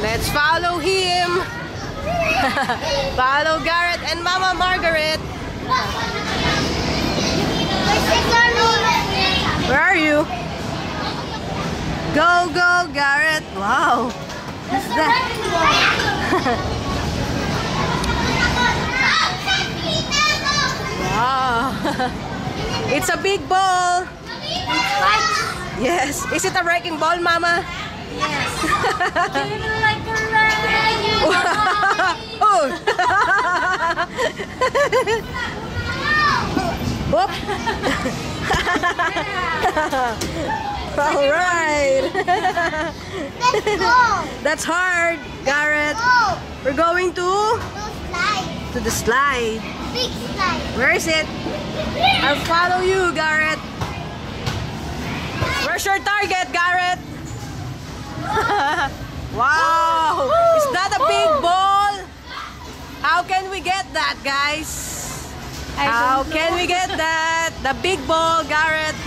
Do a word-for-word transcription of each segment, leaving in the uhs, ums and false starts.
Let's follow him. Follow Garrett and Mama Margaret. Where are you? Go, go, Garrett. Wow. What's that? Wow. It's a big ball. Yes. Is it a wrecking ball, Mama? Yes. Do you like a wrecking ball? Oh. Whoop. All right. Let's go. That's hard, Garrett. Go. We're going to Go slide. to the slide. Big slide. Where is it? I'll follow you, Garrett. Where's your target, Garrett? Wow! Is that a big ball? How can we get that, guys? How can we get that? The big ball, Garrett.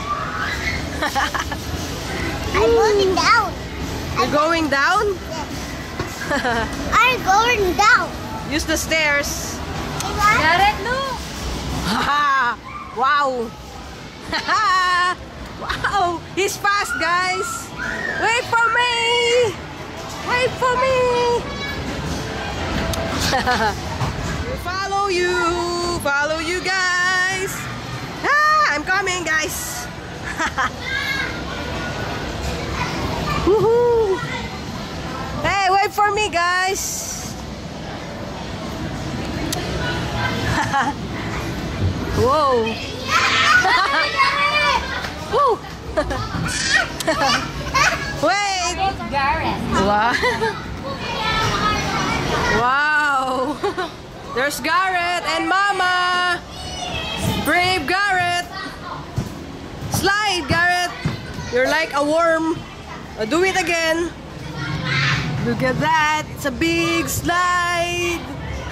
I'm going down. You're going down? Yes. I'm going down. Use the stairs. Garrett, look. Wow! Wow! He's fast, guys! Wait for me! Wait for me! Follow you! Follow you guys! Ah! I'm coming, guys! Woohoo! Hey, wait for me, guys! Whoa! Woo! Wait! Garrett. Wow! Wow! There's Garrett and Mama! Brave Garrett! Slide, Garrett! You're like a worm. Uh, do it again. Look at that! It's a big slide!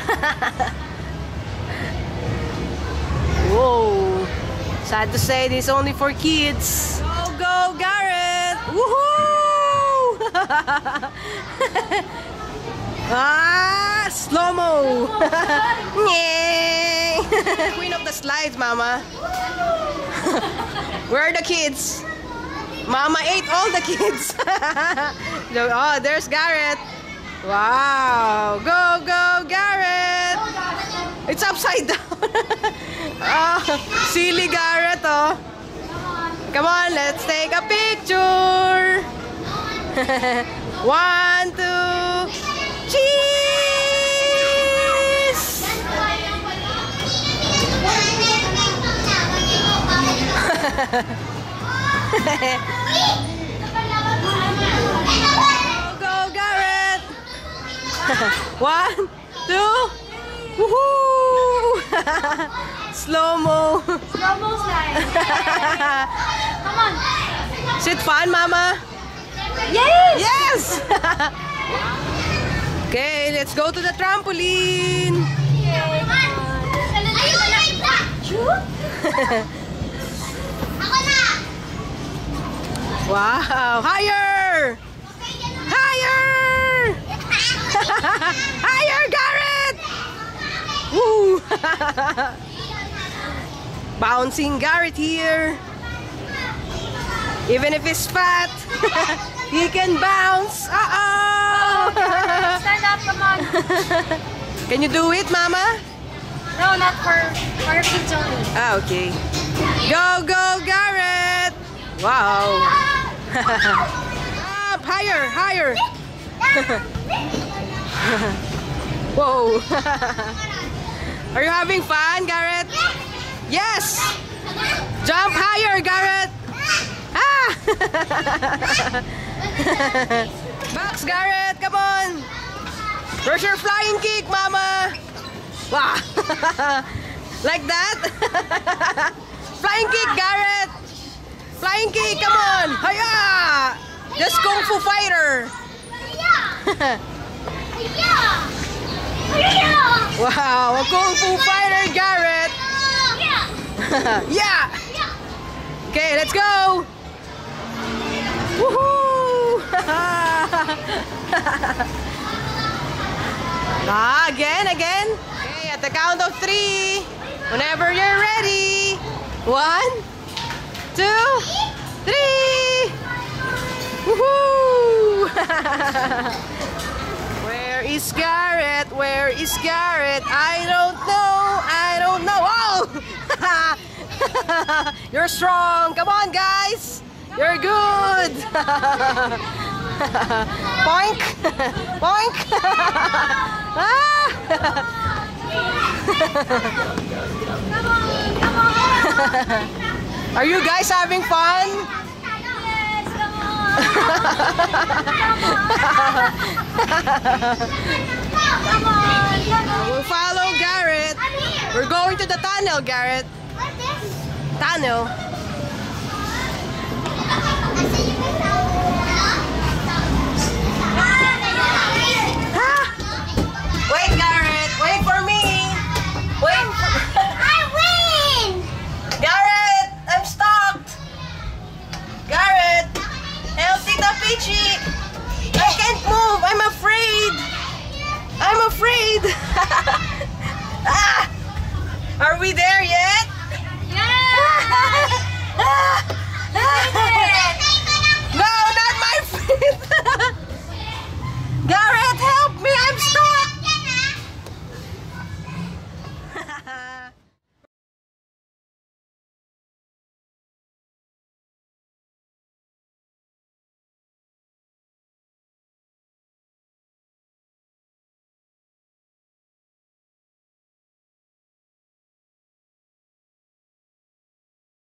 Whoa! Sad to say, this is only for kids. Go, go, Garrett! Woohoo! Ah, slow-mo! Yay! Queen of the slides, Mama. Where are the kids? Mama ate all the kids. Oh, there's Garrett. Wow! Go, go, Garrett! It's upside down. Oh, silly Garrett, oh. Come on, let's take a picture. One, two, cheese! Go, go, Garrett! One, two, woohoo! Slow-mo. Slow-mo slide. Come on. Is it fun, Mama? Yes! Yes! Okay, let's go to the trampoline. Are you like that? Ako na! Wow! Higher! Higher! Higher, Garrett! Woo! Bouncing Garrett here. Even if he's fat, he can bounce. Uh-oh! Stand up, come on. Can you do it, Mama? No, not for, for kids only. Ah, okay. Go, go, Garrett! Wow! Up, higher, higher! Whoa! Are you having fun, Garrett? Yes! Jump higher, Garrett! Ah! Box, Garrett! Come on! Where's your flying kick, Mama? Wow! Like that? Flying kick, Garrett! Flying kick, come on! Hiya! Just Kung Fu Fighter! Wow! A Kung Fu Fighter, Garrett! Yeah! Okay, let's go! Woohoo! Ah, again, again. Okay, at the count of three. Whenever you're ready. One, two, three. Woohoo! Where is Garrett? Where is Garrett? I don't know. I don't know. Oh! You're strong. Come on, guys. You're good. Boink. Boink. Ah! Are you guys having fun? Yes, come on. Come on, come on. We'll follow Garrett. We're going to the tunnel, Garrett. What's this? Tunnel. Ah! Wait, Garrett. Wait for me. Wait. I win! Garrett, I'm stuck. Garrett, help Tita Peachy. I can't move. I'm afraid. I'm afraid. Ah! Are we there yet? Yeah!